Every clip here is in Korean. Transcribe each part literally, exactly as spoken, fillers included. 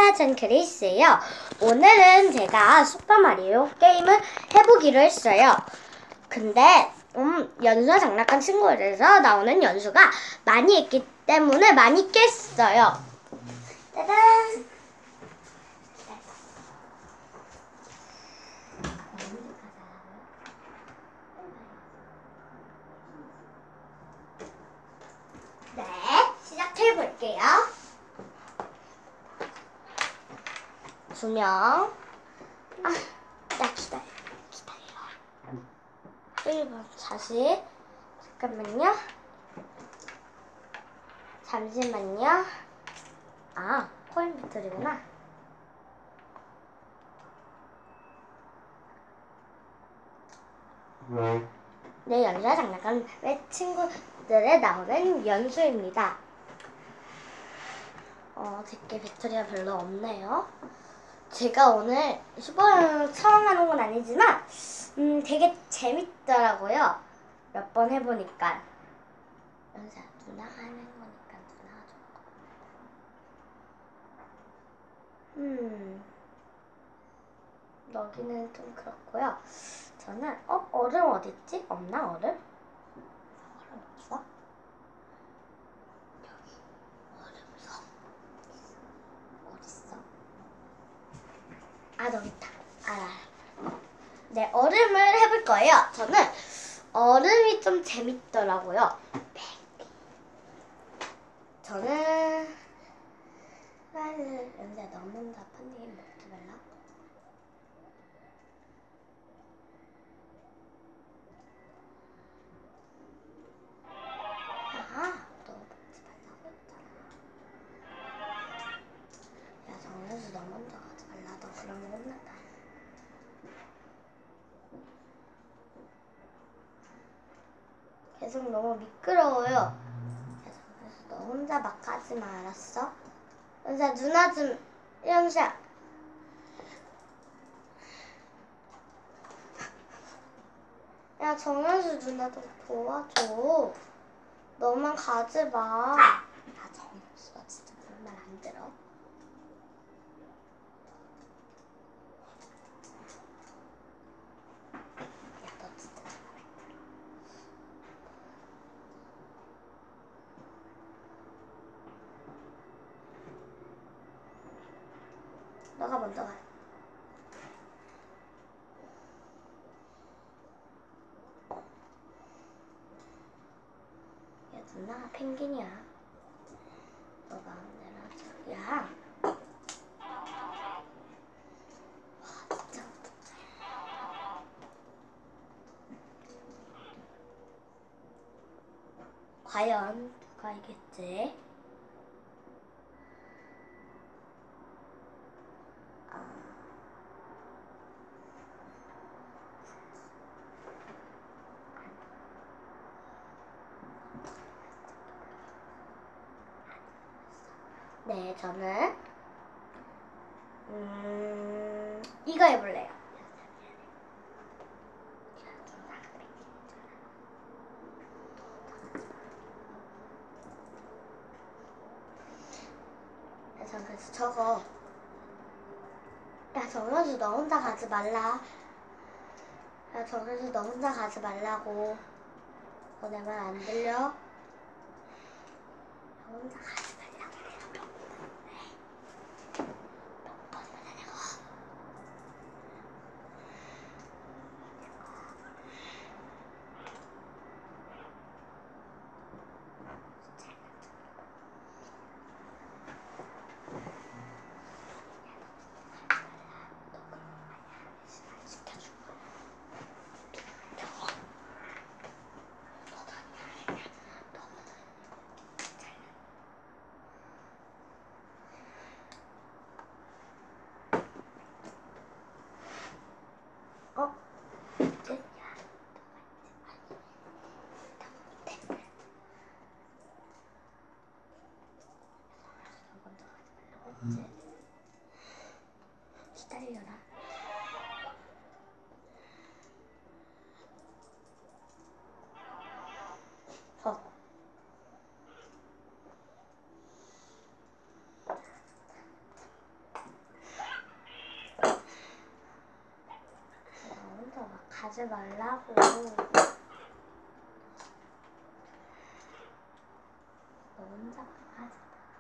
안녕하세요. 전 그레이스예요. 오늘은 제가 슈퍼마리오 게임을 해보기로 했어요. 근데 음, 연수와 장난감 친구들에서 나오는 연수가 많이 있기 때문에 많이 깼어요. 짜잔! 네, 시작해볼게요. 두 명. 아, 나 기다려. 기다려. 일 번 다시. 잠깐만요. 잠시만요. 아, 코인 배터리구나. 네, 연수와 장난감 의 친구들에 나오는 연수입니다. 어, 제게 배터리가 별로 없네요. 제가 오늘 슈퍼마리오 처음 하는 건 아니지만 음, 되게 재밌더라고요. 몇 번 해보니까. 연수야, 누나가 하는 거니까 누나가 좀. 음, 여기는 좀 그렇고요. 저는 어? 얼음 어딨지? 없나 얼음? 얼음 없어? 여기 얼음석 어딨어? 아, 여기 있다. 알아. 네, 얼음을 해볼 거예요. 저는 얼음이 좀 재밌더라고요. 저는 빨리 연수야, 너는 다 펀딩 먹지 말라. 아, 너 먹지 말라고 했잖아. 야, 정연수, 너 먼저 가지 말라. 너 그러면 혼난다. 계속 너무 미끄러워요. 그래서 너 혼자 막 가지 마, 알았어? 연수야, 누나 좀, 연수야. 야, 정연수 누나 좀 도와줘. 너만 가지 마. 야, 정연수가 진짜 그런 말 안 들어. 야, 너 진짜 잘해. 너가 먼저 가. 야, 누나가 펭귄이야. 너가 마음대로 하자. 야. 와, 진짜 어떡해. 과연 누가 이겼지? 아. 네, 저는 음, 이거 해볼래요. 전 그래서 저거. 야, 정연수 너 혼자 가지 말라. 야, 정연수 너 혼자 가지 말라고. 너 내 말 안 들려? 너 혼자 가지 말라고. 몇 번을 내가. 어? 이제? 이제 기다려라. 어. 가지 말라고. 너 혼자 가지.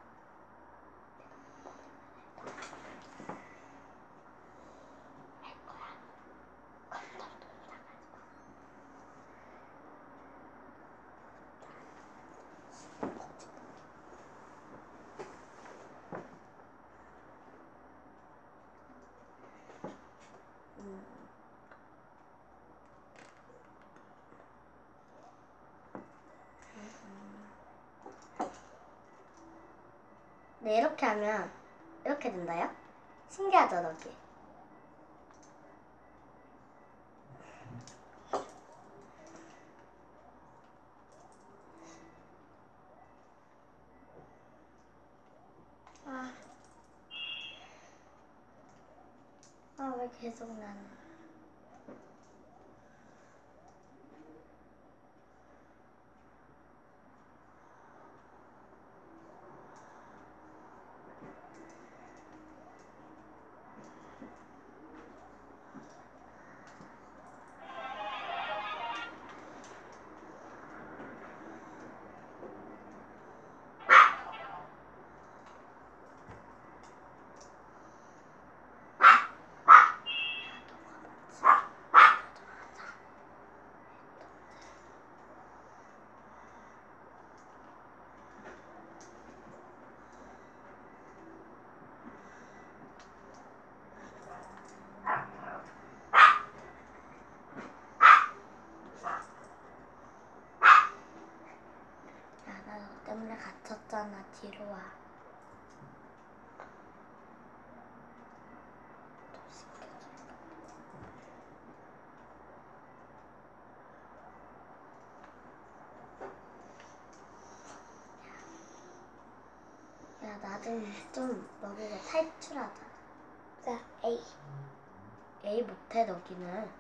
네, 이렇게 하면 이렇게 된다요? 신기하죠, 너기? 아, 아, 왜 계속 나는? 때문에 갇혔잖아. 뒤로 와. 야, 나도 좀 너기가 탈출하자. 자, A. A 못해, 너기는.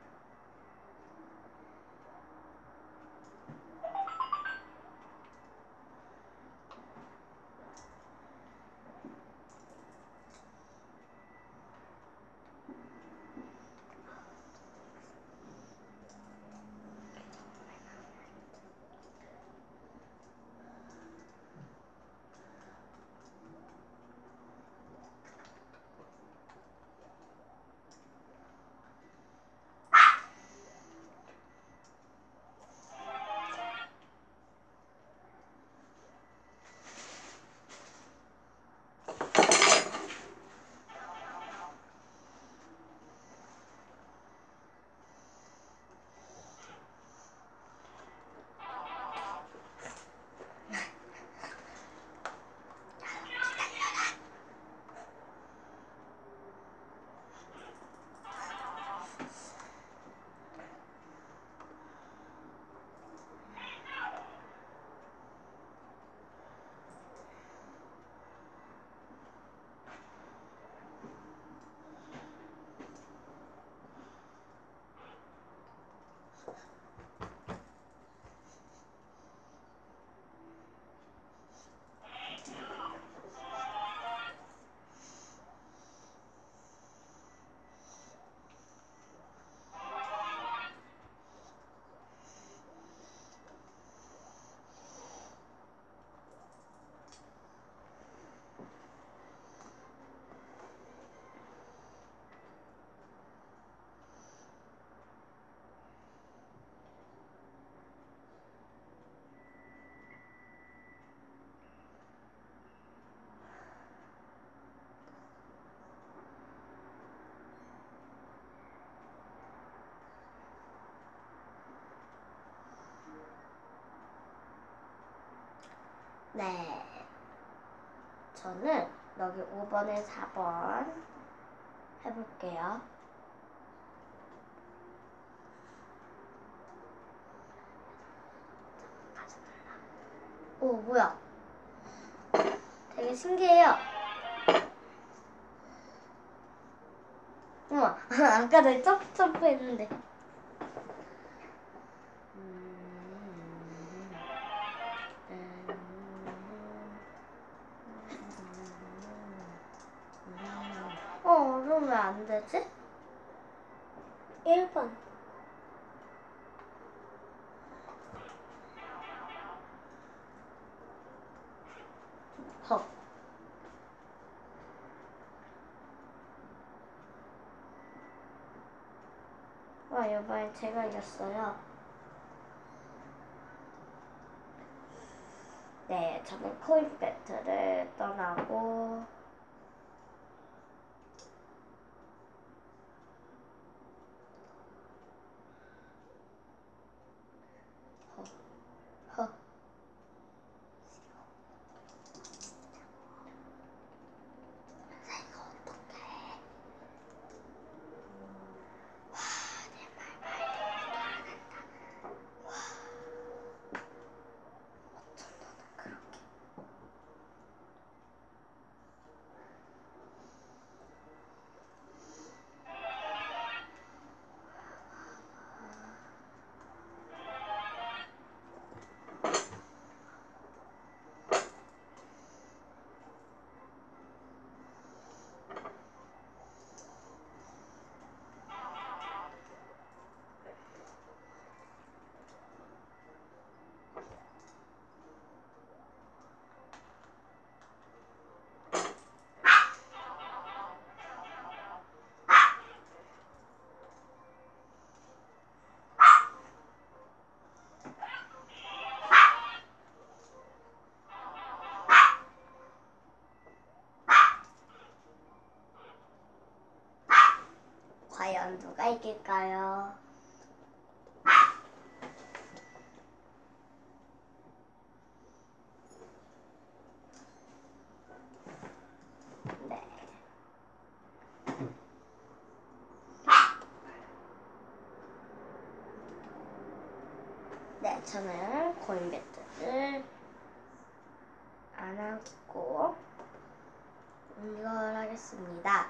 네. 저는 여기 오 번에 사 번 해볼게요. 오, 뭐야? 되게 신기해요. 우와, 아까 내 점프 했는데. 어, 그럼 왜 안 되지? 일 번. 헉. 와, 이번엔 제가 이겼어요. 네, 저는 코인 배틀을 떠나고 허, 허. 이거 어떡해. 와, 내 말 말대로 돌아간다. 와, 어쩜 너는 그렇게. 과연 누가 이길까요? 네. 네, 저는 코인 배틀을 안 하고 이걸 하겠습니다.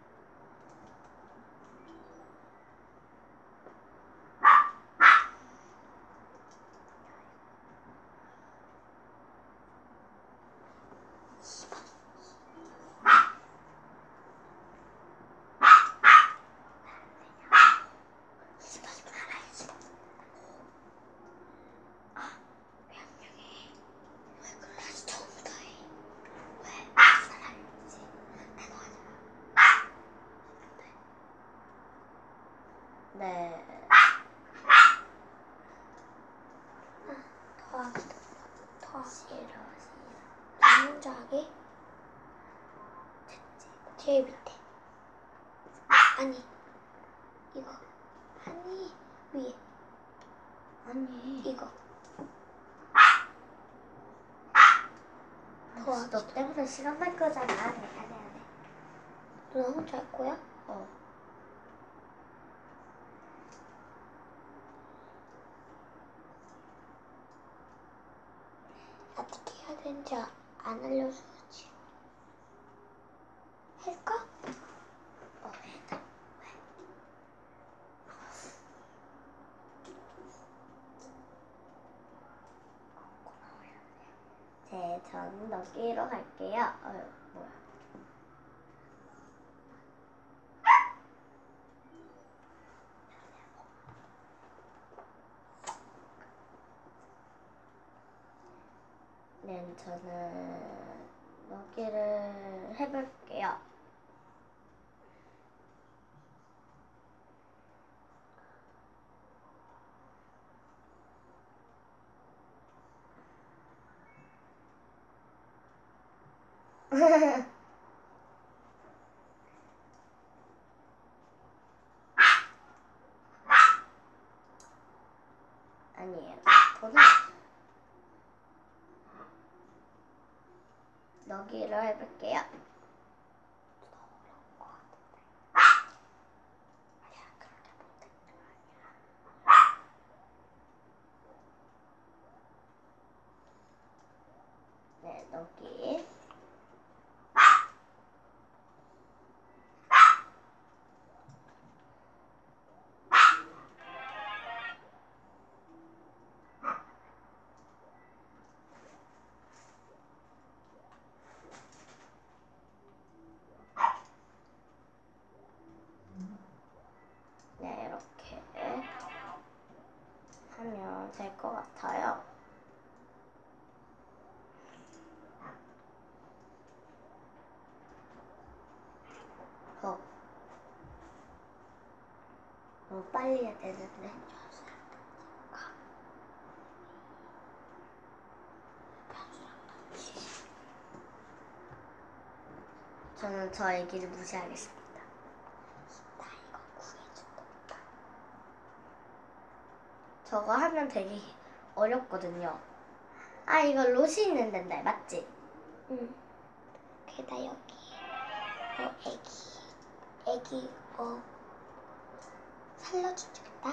네. 더하기 더하기 싫어, 두 문자 하기 제일 밑에 아니 이거 아니 위에 아니. 이거 더하기. 너 때문에 시간 날 거잖아. 네, 안 해, 안 해. 누나 혼자 할 거야? 어. 어떻게 해야 되는지 안 알려줘야지. 할까? 어, 해도. 네, 전 넣기로 할게요. 어휴, 뭐야. 네, 저는 넣기를 해볼게요. 아니에요. 저는 넣기를 해볼게요. 네, 넣기. 네, 이렇게 하면 될 것 같아요. 어. 너무 빨리 해야 되는데. 저는 저 애기를 무시하겠습니다. 나 이거 구해준다. 저거 하면 되게 어렵거든요. 아, 이거 롯이 있는 데인데, 맞지? 응. 게다 여기 어 애기 애기 어 살려주겠다.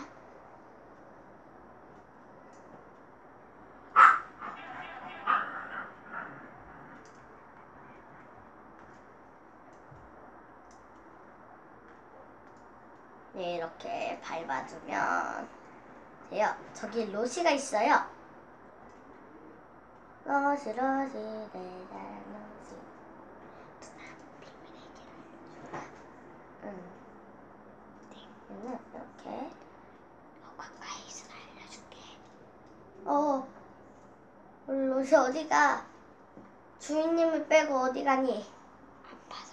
네, 이렇게 밟아주면 돼요. 저기 로시가 있어요. 로시, 로시, 내가 로시. 비밀 얘기를 응. 얘는 이렇게. 너 가까이 있으면 알려줄게. 어, 로시 어디가? 주인님을 빼고 어디 가니? 아파서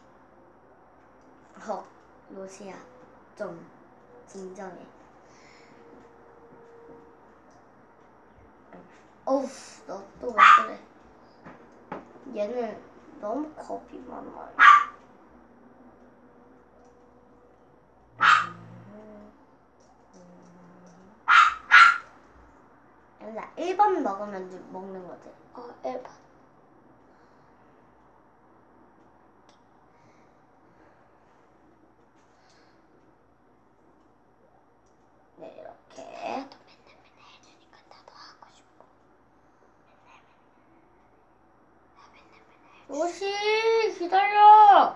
그래. 어, 로시야, 좀 진정해. 어우, 너 또 왜 그래? 얘는 너무 겁이 많아. 나 일 번 먹으면 누- 먹는 거지. 어 일 번. 네, 이렇게. 나도 맨날 맨날 해주니까 나도 하고 싶어. 맨날 맨날 나 맨날 맨날 해주. 로시, 기다려!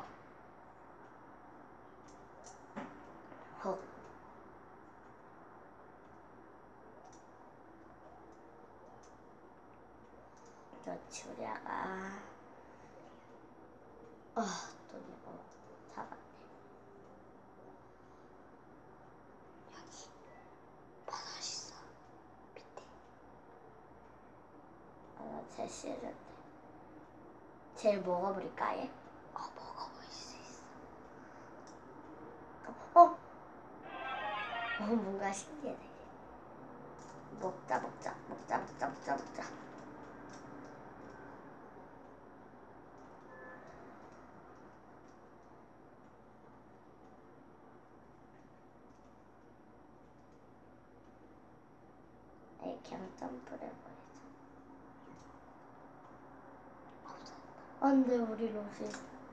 어. 저 주랴가. 아, 또 이거 잡았네. 여기 버섯 있어. 밑에. 아, 나 제일 싫은데. 제일 먹어버릴까, 얘? 어 먹어볼 수 있어. 어? 어, 뭔가 신기해, 되게. 먹자, 먹자, 먹자, 먹자, 먹자, 먹자. 에이, 그냥 점프를 해버리자. 안 돼, 우리 로시.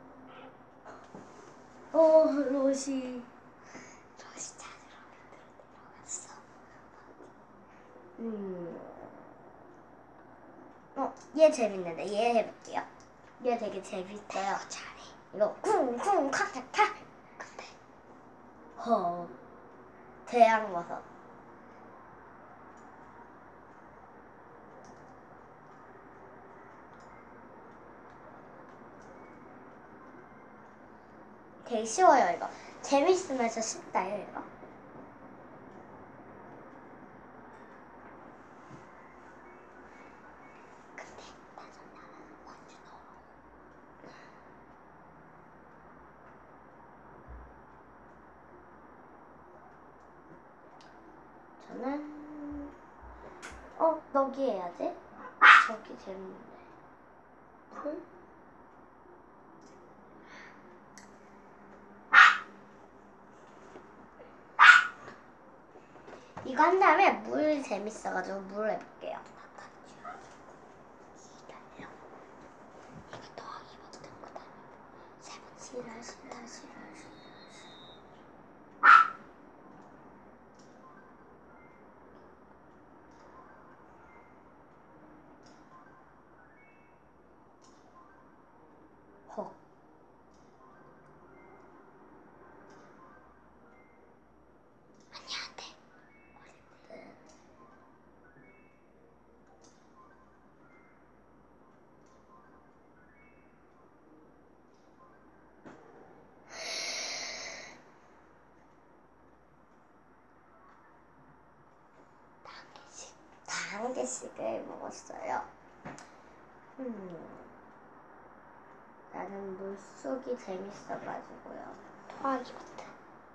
어, 로시. 로시 찾으러 밑으로 내려갔어. 음. 어, 얘 재밌는데. 얘 해볼게요. 얘 되게 재밌어요. 이거 잘해. 이거 쿵쿵 칵칵칵. 근데 허. 대양버섯. 되게 쉬워요, 이거. 재밌으면서 쉽다요, 이거. 근데 나는 나는 원주 넣어. 저는 어, 너기 해야지. 저기 재밌는데. 응? 이거 한 다음에 물 재밌어가지고 물 해볼게요. 기다려. 이거 더하기 버튼 그 다음에 세 번. 싫어, 싫어, 싫어, 싫어. 헉. 아니 안 돼. 네. 다 한 개씩. 다 한 개씩을 먹었어요. 음. 나는 저는 물속이 재밌어가지고요. 토하기 버튼.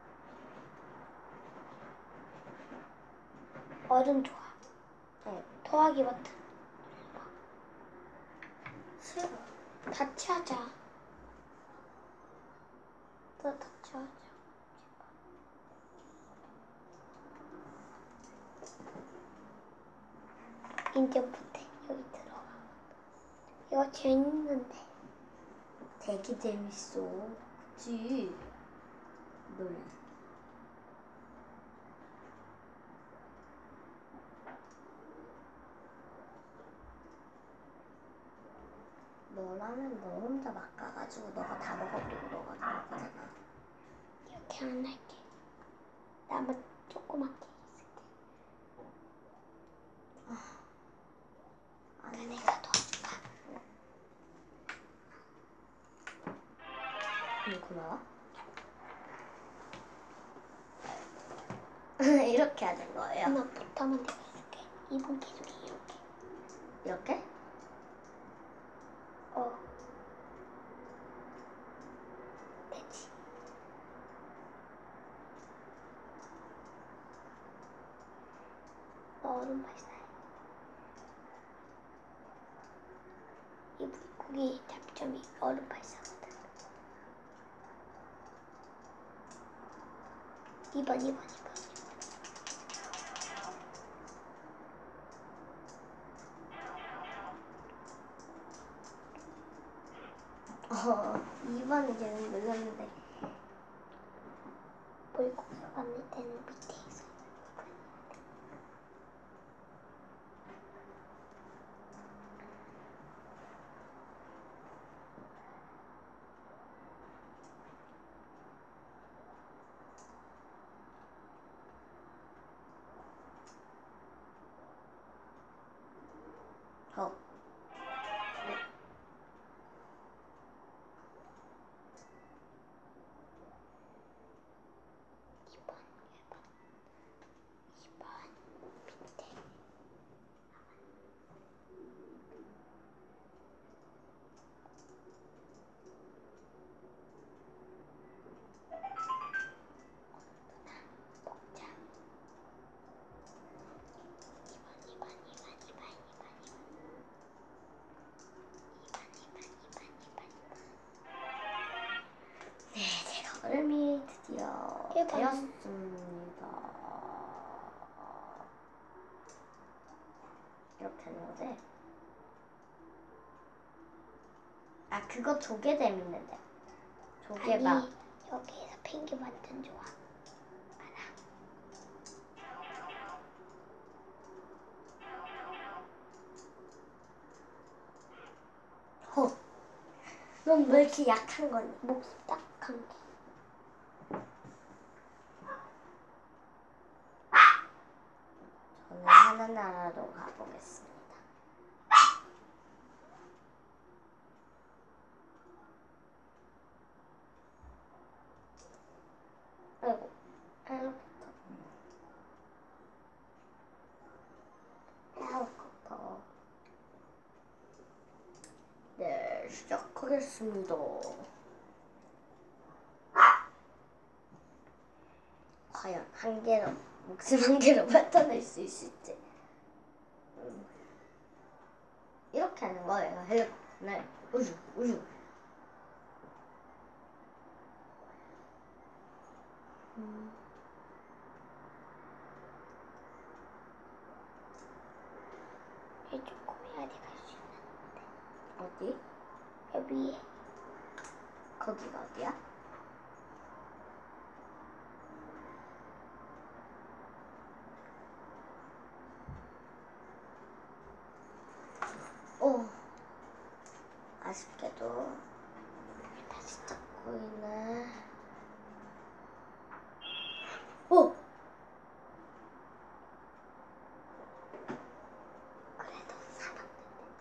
얼음 좋아. 네. 토하기 버튼. 싫어. 같이 하자. 너 같이 하자. 인증부터 여기 들어가. 이거 재밌는데. 되게 재밌어. 그치? 노래. 너라면 너 혼자 막 가가지고 너가 다 먹어버리고 너가 다 먹잖아. 이렇게 안 할게. 나만 조그맣게 있을게. 아니, 내가 도와줄까? 응, 고마워. 이렇게 하는 거예요. 엄마 부터만 내가 해줄게. 이번 계속해 이렇게. 이렇게? 어. 됐지. 너 얼음 발사해. 이 물고기 잡점이 얼음 발사거든. 이 번, 이 번, 이 번. 어, 이 번은 지금 눌렀는데. 물고기가 많을 때는 밑에 있어. 어. 이 번, 일 번. 이 번 밑에. 먹자. 이 번, 이 번, 이 번, 이 번, 이 번, 이 번. 이 번, 이 번, 이 번, 이 번, 이 번. 네, 제가 얼음이 드디어 일 번. 되었습니다. 이렇게 하는 거지? 아, 그거 조개 재밌는데. 조개가. 아니, 여기에서 펭귄 완전 좋아. 알아. 어. 넌 왜 이렇게 약한 거니? 목숨 딱한 개. 저는 하늘나라로 가보겠습니다. 아이고, 헬리콥터. 헬리콥터. 네, 시작하겠습니다. 과연 한 개로, 목숨 한 개로 뱉어낼 수 있을지. 음. 이렇게 하는 거예요, 헬리콥터는. 우주, 우주. 음. 얘 조금 해야 돼 갈 수 있는데. 어디? 여기 위에. 거기가 어디야? 오, 아쉽게도 다시 잡고 있네. 오! 그래도 살았는데.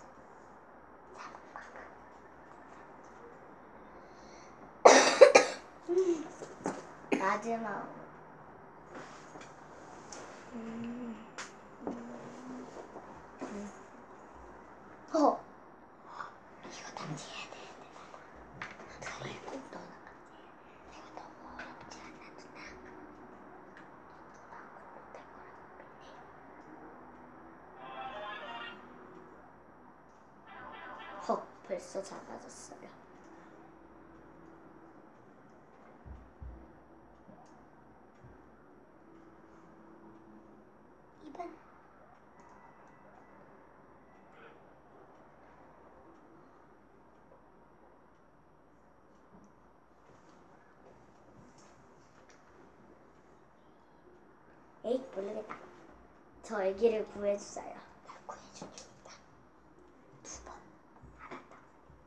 마지막. 음. 어, 이거 다 해야 되는데. 벌써 작아졌어요. 이 번. 에이, 모르겠다. 저 애기를 구해주세요. 나 구해준 적 있다. 두 번. 알았다.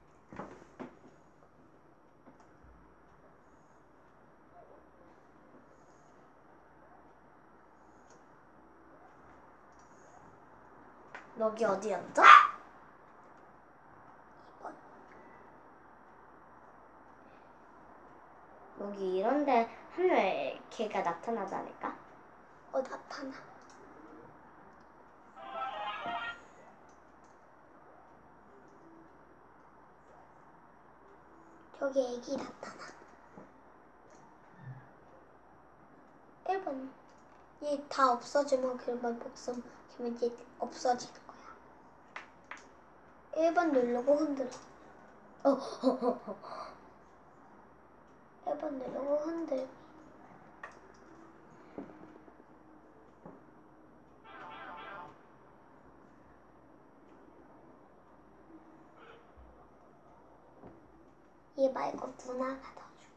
여기 어디였죠? 이 번. 여기 이런데 하늘 걔가 나타나지 않을까? 어, 나타나. 저기 애기 나타나. 일 번. 얘 다 없어지면 그만 복선, 그러면 얘 없어지는 거야. 일 번 누르고 흔들어. 어, 어, 어, 어. 일 번 누르고 흔들. 얘 말고 누나가 더 줘.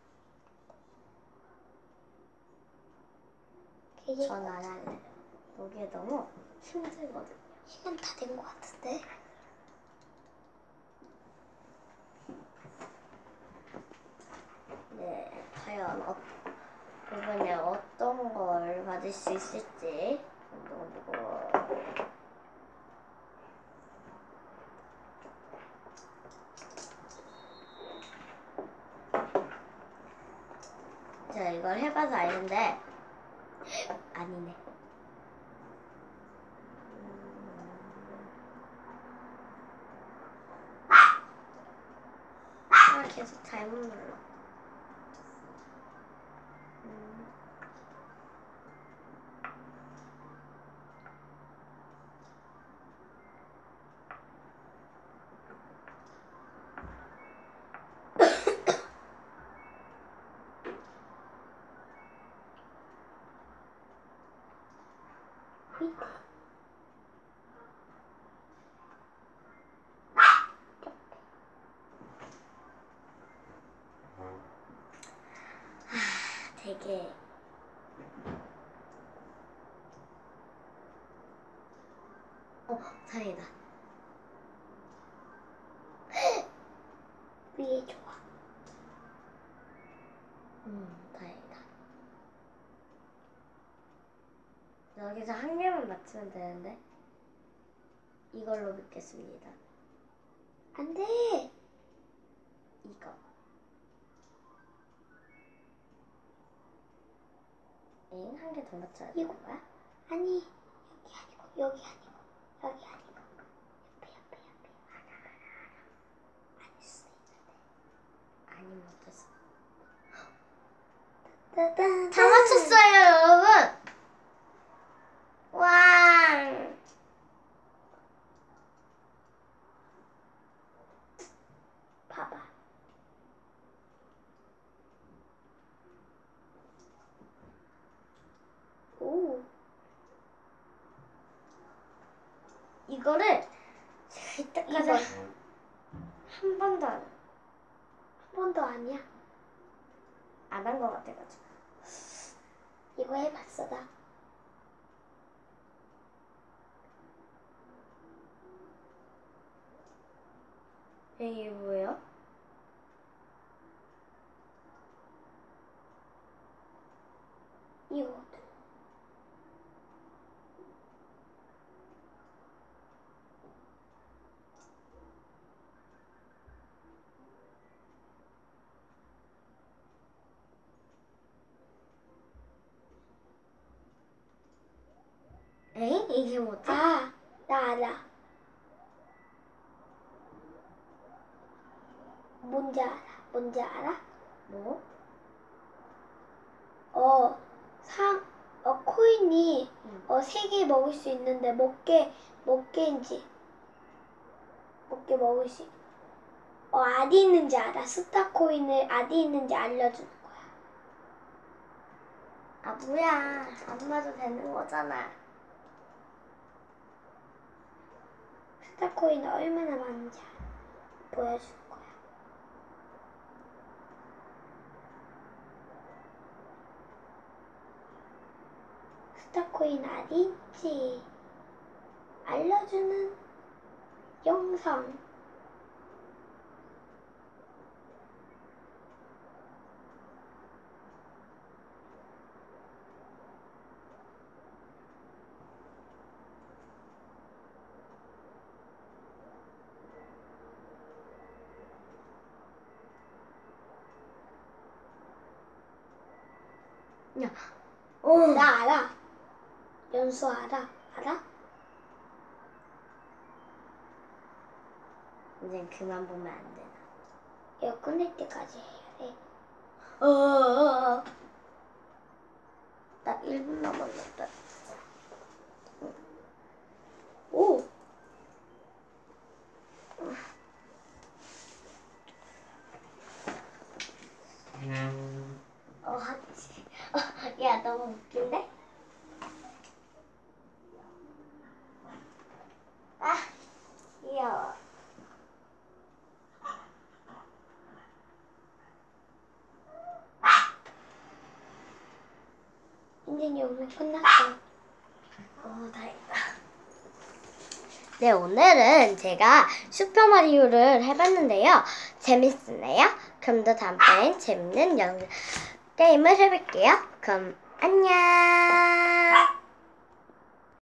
걔 전 안 할래요. 여기에 너무 힘들거든요. 시간 다 된 것 같은데. 네, 과연 어, 이번에 어떤 걸 받을 수 있을지 너무 제가 이걸 해봐서 아는데 아니네. 아, 계속 잘못 눌러. 음. 밑에. 되게 어, 다행이다. 위에 좋아. 음, 다행이다. 여기서 한 개만 맞추면 되는데 이걸로 믿겠습니다. 안 돼. 이거. 에잉, 한 개 더 맞춰야 되는 이거. 거야? 아니, 여기 아니고, 여기 아니고, 여기 아니고. 옆에, 옆에, 옆에. 하나, 하나, 하나. 아닐 수 있는데. 아니면 어땠어? 따단. 다 맞췄어요, 여러분! 와! 봐봐. 오. 이거를 제가 이때까지 이거. 한 번도 안, 한 번도 아니야. 안 한 것 같아가지고. 이거 해봤어, 나. 이게 뭐예요? 이거. 에잉? 이게 뭐지? 아, 나 알아. 뭔지 알아. 뭔지 알아? 뭐? 어, 상, 어, 코인이, 응. 어, 세 개 먹을 수 있는데, 몇 개, 몇 개인지. 몇 개 먹을 수, 있- 어, 어디 있는지 알아. 스타 코인을 어디 있는지 알려주는 거야. 아 뭐야, 안 봐도 되는 거잖아. 스타 코인이 얼마나 많은지 보여주는 거야. 스타 코인 어디 있지? 알려주는 영상. 야, 어, 나 알아. 연수 알아? 알아? 이제 그만 보면 안 되나? 이거 끝낼 때까지 해야 돼. 어, 어, 어. 나 일 분 남았는데. 오! 어, 하지. 어, 야, 너무 웃긴데? 아, 귀여워. 이제 영상 끝났어. 어, 다행이다. 네, 오늘은 제가 슈퍼마리오를 해봤는데요. 재밌었나요? 그럼 또 다음번엔 재밌는 영상 게임을 해볼게요. 그럼 안녕.